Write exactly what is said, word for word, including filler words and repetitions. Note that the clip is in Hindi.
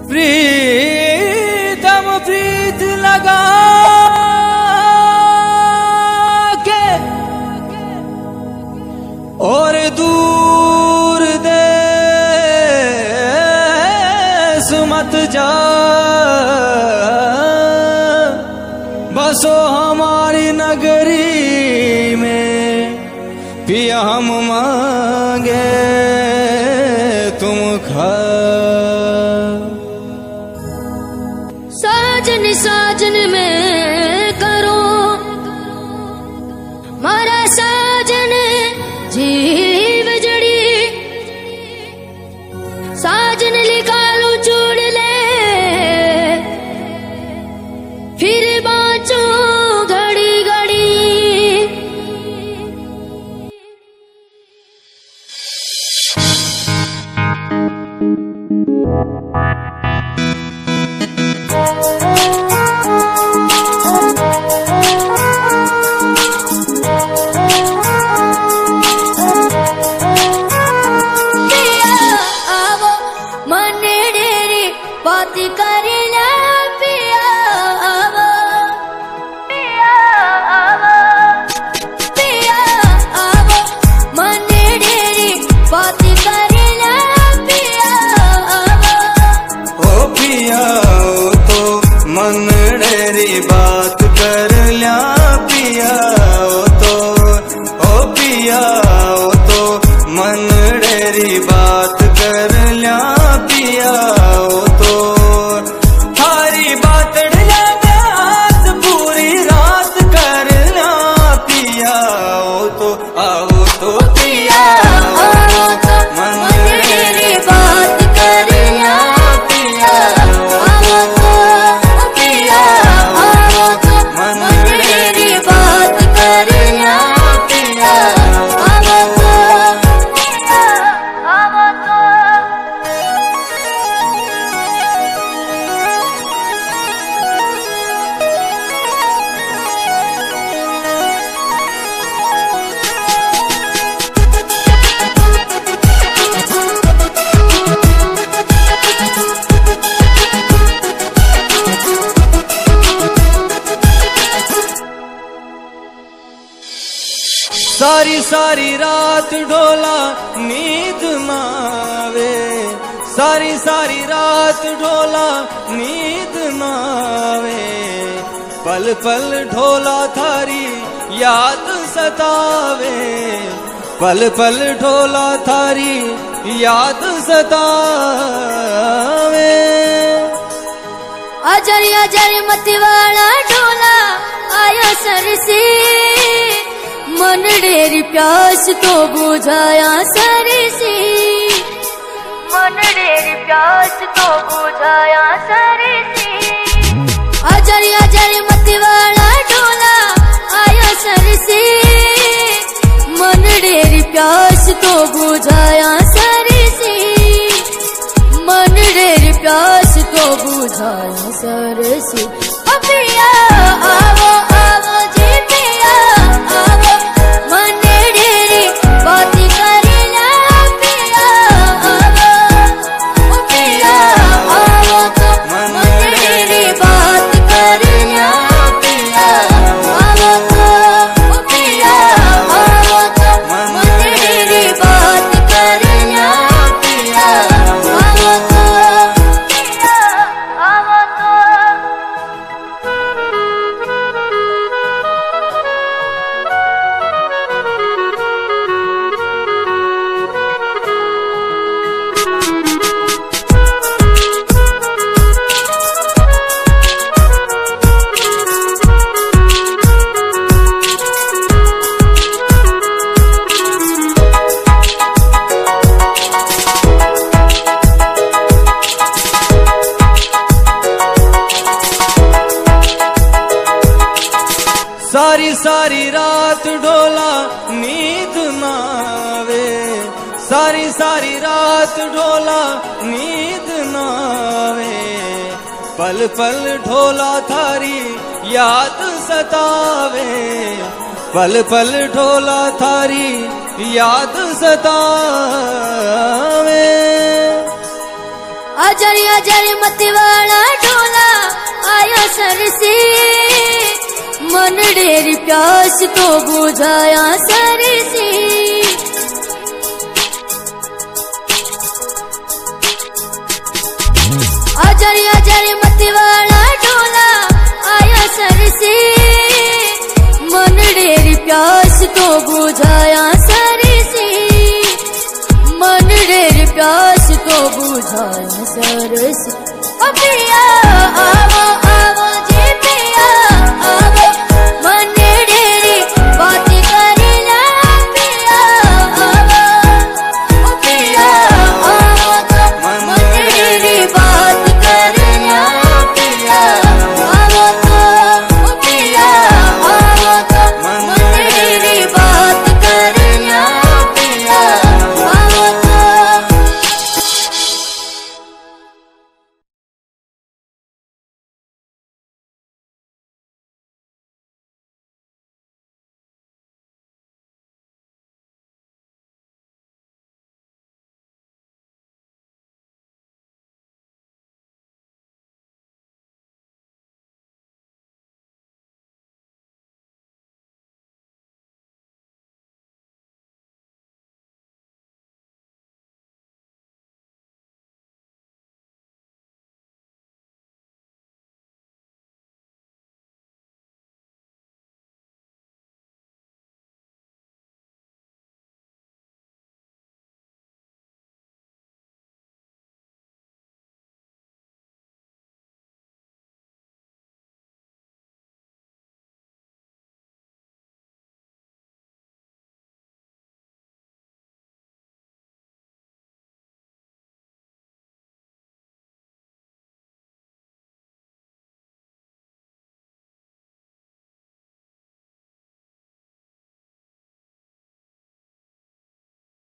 प्रीतम प्रीत लगा के और दूर देश मत जा, बसो हमारी नगरी में पिया हम मांगे तुम खा। साजन साजन में करो मारा साजन जीव जड़ी, साजन निकालो चूड़ ले फिर बाँचो घड़ी घड़ी। बात कर लिया पिया तो, ओ पिया तो मन डेरी बात कर लिया पिया तो, थारी बात डला बात पूरी रात कर लिया पिया तो, आओ तो पिया तो मन डेरी बात कर लिया पिया तो, पिया मन मेरी बात कर लिया पिया सारी सारी रात ढोला नींद नावे, सारी सारी रात ढोला नींद नावे, पल पल ढोला थारी याद सतावे, पल पल ढोला थारी याद सतावे। अजर अजर मतवाला ढोला आया सरसी, मन डेरी प्यास तो बुझाया सरसी, मन डेरी प्यास तो बुझाया सरसी। अजर अजर मतवाला ढोला आया सरसी, मन डेरी प्यास तो बुझाया सरसी, मन डेरी प्यास तो बुझाया सरसी। ओ पिया आवो आवो जी पिया आवो, मन डेरी बात करेला पिया आवो, ओ पिया आवो तो मन डेरी बात करेला पिया आवो तो, ओ पिया आवो तो मन डेरी बात करेला पिया आवो तो, पिया आवो तो। सारी सारी रात ढोला नींद नावे, सारी सारी रात ढोला नींद नावे, पल पल ढोला थारी याद सतावे, पल पल ढोला थारी याद सतावे। अजरी अजरी मती वाला ढोला आयो सरसी, मन डेरी प्यास तो बुझाया सरसी। अजरी अजरी मती वाला ढोला आयो सरसी, मन डेरी प्यास तो बुझाया सरसी, मन डेरी प्यास तो बुझाया सरसी। ओ पिया